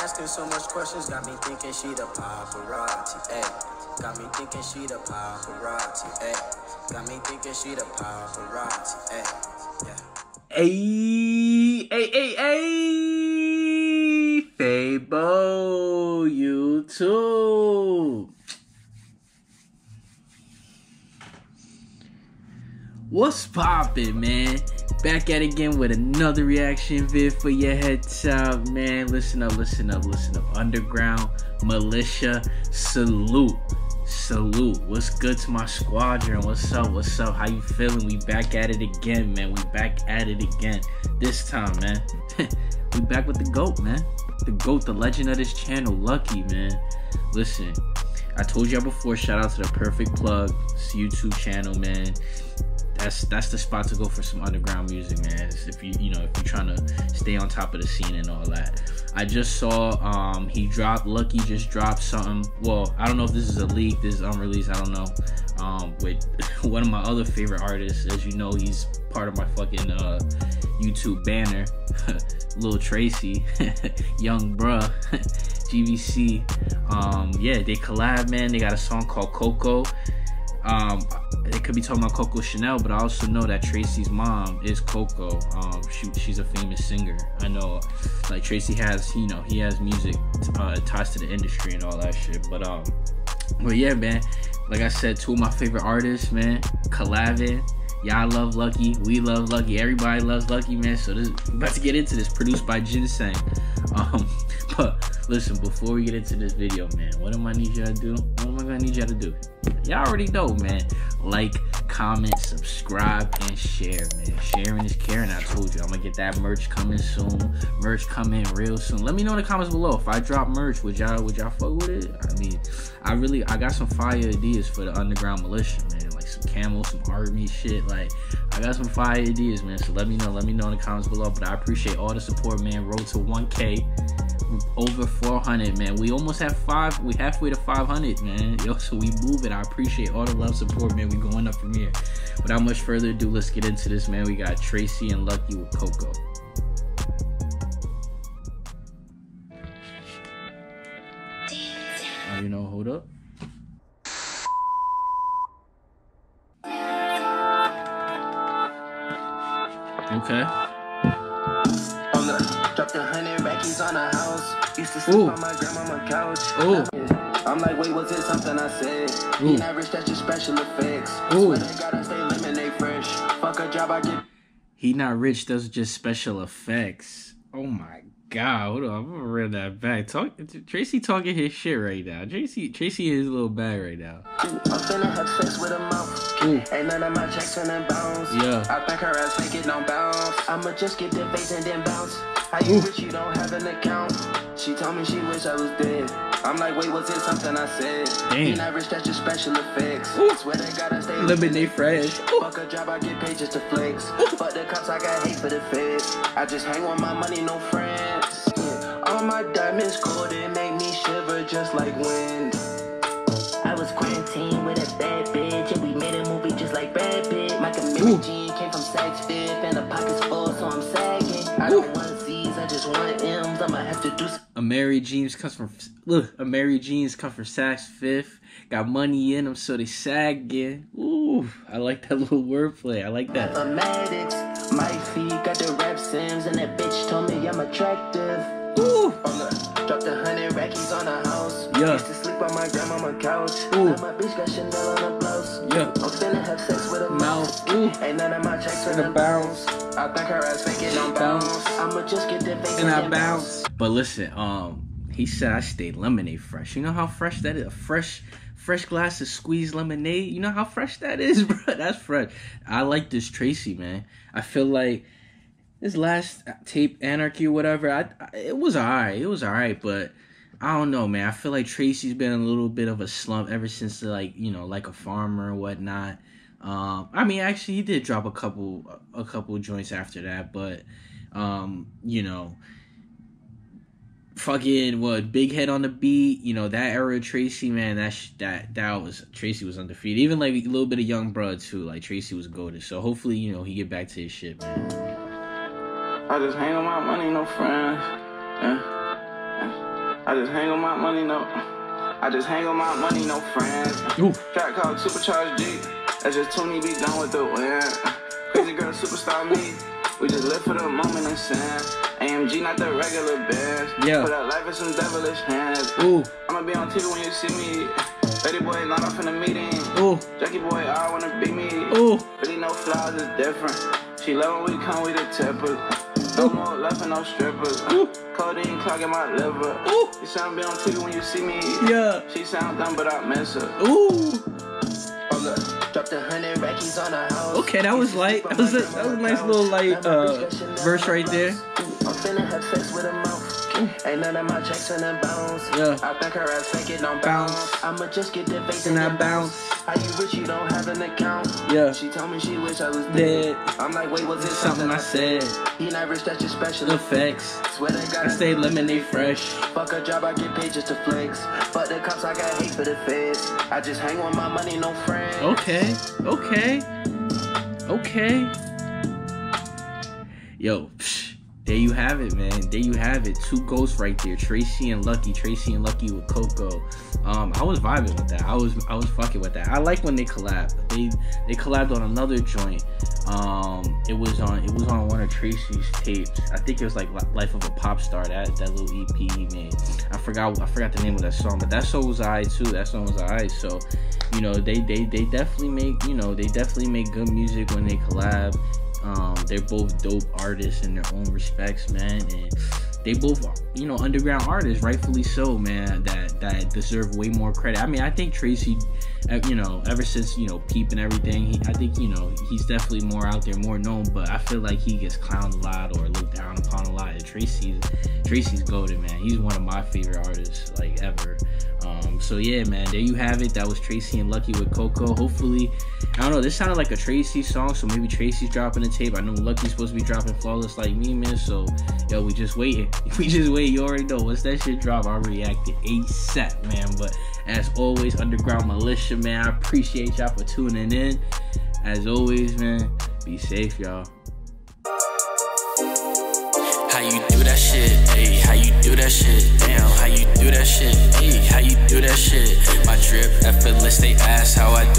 asking so much questions, got me thinking she the paparazzi, ayy. Got me thinking she the paparazzi, ayy. Got me thinking she the paparazzi, ayy. Yeah. Hey, Fabo, YouTube. What's poppin', man? Back at it again with another reaction vid for your head top, man. Listen up. Underground Militia, salute. What's good to my squadron? What's up? How you feeling? We back at it again, man. This time, man. We back with the GOAT, man. The GOAT, the legend of this channel, Lucki, man. Listen, I told y'all before, shout out to the Perfect Plug, this YouTube channel, man. That's the spot to go for some underground music, man. If you're trying to stay on top of the scene and all that. I just saw Lucki just dropped something. Well, I don't know if this is a leak, this is unreleased, I don't know. With one of my other favorite artists, as you know, he's part of my fucking YouTube banner, Lil Tracy, young bruh, GVC. Yeah, they collab, man. They got a song called Coco. They could be talking about Coco Chanel, but I also know that Tracy's mom is Coco. She's a famous singer. I know, like, Tracy has, he has music attached to the industry and all that shit. But yeah, man, like I said, two of my favorite artists, man, collabing. Y'all love Lucki, we love Lucki, everybody loves Lucki, man. So we're about to get into this, produced by Ginseng. But listen, before we get into this video, man, what am I need y'all to do? What am I gonna need y'all to do? Y'all already know, man. Like, comment, subscribe, and share, man. Sharing is caring. I told you, I'm gonna get that merch coming soon. Merch coming real soon. Let me know in the comments below. If I drop merch, would y'all fuck with it? I mean, I got some fire ideas for the Underground Militia, man. Like some camo, some army shit. Like, I got some fire ideas, man. So let me know in the comments below. But I appreciate all the support, man. Road to 1K. Over 400, man. We almost have we halfway to 500, man. Yo, so we moving. I appreciate all the love, support, man. We going up from here. Without much further ado, let's get into this, man. We got Tracy and Lucki with Coco. Oh, you know, hold up. Okay. Dropped 100 rackies on a house. Used to sleep on my grandmama's couch. I'm like, wait, was it something I said? He not rich, that's just special effects. Swear they gotta stay lemonade fresh. Fuck a job, I get. He not rich, those are just special effects. Oh my god, hold on, I'm gonna run that back. Tracy talking his shit right now. Tracy in his little bag right now. I'm finna have sex with a mouth. Ain't none of my checks finna bounce. Yeah. I think her ass fake it don't bounce. I'ma just get the face and then bounce. How you rich, you don't have an account? She told me she wish I was dead. I'm like, wait, was it something I said? Damn. He not rich, that's just special effects. Swear they gotta stay lemonade fresh. Fuck a job, I get paid just to flex. Fuck the cops, I got hate for the feds. I just hang on my money, no friends. All my diamonds cold, it make me shiver just like wind. I was quarantined with a bad bitch, and we made a movie just like Brad Pitt. My Mary Jean came from Saks Fifth, and the pockets full, so I'm sagging. I don't want Z's, I just want M's. I'ma have to do some. A Mary Jeans comes from Saks Fifth. Got money in them, so they sagging. Ooh, I like that little wordplay. I like that. Mathematics, my feet got the rap sims, and that bitch told me I'm attractive. Ooh. Dropped 100 rackies on a house. Yeah. Used to sleep on my grandmama's couch. Ooh. Now my bitch got Chanel on her blouse. Yeah. I'm finna have sex with a mouth. Ooh. Ain't none of my checks finna bounce. I think her ass fake it don't bounce. I'ma just get the face and I bounce. But listen, he said I stayed lemonade fresh. You know how fresh that is? A fresh glass of squeezed lemonade. You know how fresh that is, bro? That's fresh. I like this Tracy, man. I feel like this last tape, Anarchy or whatever, it was alright, but I don't know, man. I feel like Tracy's been in a little bit of a slump ever since, like, like a farmer or whatnot. I mean, actually, he did drop a couple joints after that, but fucking what, Big Head on the Beat, that era of Tracy, man, that was, Tracy was undefeated. Even like a little bit of Young Blood too, like Tracy was goated. So hopefully, he get back to his shit, man. I just hang on my money, no friends. I just hang on my money, no. I just hang on my money, no friends. Track called Supercharged G. That's just Toonie be done with the wind. Crazy girl, superstar me. We just live for the moment and sin. AMG, not the regular bands. Yeah. Put that life in some devilish hands. I'ma be on TV when you see me. Lady boy, not off in the meeting. Jackie boy, I wanna be me. Really no flaws, it's different. She love when we come with the tippers. No more love and no strippers. Codeine clogging my liver. You sound be on TV when you see me. Yeah. She sound dumb, but I miss her. Dropped 100 rackies on the house. Okay, that was light. That was a nice little light verse right there. I'm finna have sex with a mouth. Ain't none of my checks in the bounce. Yeah. I think her ass fake it don't bounce. I'ma just get the face and I bounce. How you rich, you don't have an account? Yeah. She told me she wish I was dead. I'm like, wait, was it something I said? He not rich, that's your special effects. Swear to God, I stay lemonade fresh. Fuck a job, I get paid just to flex. Fuck the cops, I got hate for the feds. I just hang on my money, no friends. Okay. Yo, there you have it, man. There you have it. Two ghosts right there. Tracy and Lucki. Tracy and Lucki with Coco. I was vibing with that. I was fucking with that. I like when they collab. They collabed on another joint. It was on one of Tracy's tapes. I think it was like Life of a Pop Star. That little EP he made. I forgot the name of that song, but that song was alright too. So, you know, they definitely make good music when they collab. They're both dope artists in their own respects, man, and they both, you know, underground artists, rightfully so, man, that deserve way more credit. I mean, I think Tracy, you know, ever since, you know, Peep and everything, I think, you know, he's definitely more out there, more known, but I feel like he gets clowned a lot or looked down upon a lot. And Tracy's goated, man. He's one of my favorite artists, like, ever. So yeah, man, there you have it. That was Tracy and Lucki with Coco. Hopefully, I don't know, this sounded like a Tracy song, so maybe Tracy's dropping a tape. I know Lucki's supposed to be dropping Flawless Like Me, man, so yo, we just waiting. You already know, once that shit drop, I'll react to ASAP, man. But as always, Underground Militia, man, I appreciate y'all for tuning in. As always, man, be safe, y'all. How you do that shit, ayy, how you do that shit, damn, how you do that shit, ayy, how you do that shit, my drip effortless, they ask how I do